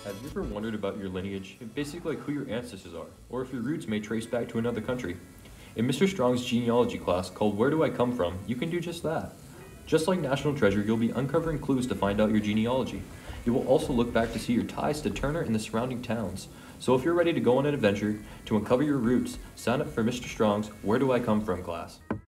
Have you ever wondered about your lineage? Basically like who your ancestors are, or if your roots may trace back to another country. In Mr. Strong's genealogy class called Where Do I Come From, you can do just that. Just like National Treasure, you'll be uncovering clues to find out your genealogy. You will also look back to see your ties to Turner and the surrounding towns. So if you're ready to go on an adventure to uncover your roots, sign up for Mr. Strong's Where Do I Come From class.